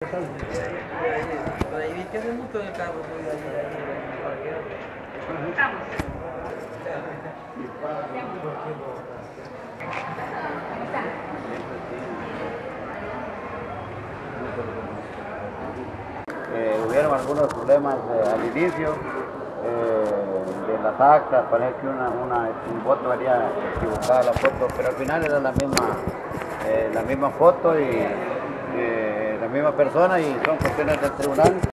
Ahí vi que hace mucho en el carro, ahí en el parqueo. Estamos. Hubieron algunos problemas al inicio de las actas, parece que un voto haría equivocada la foto, pero al final era la misma foto y la misma persona y son cuestiones del tribunal.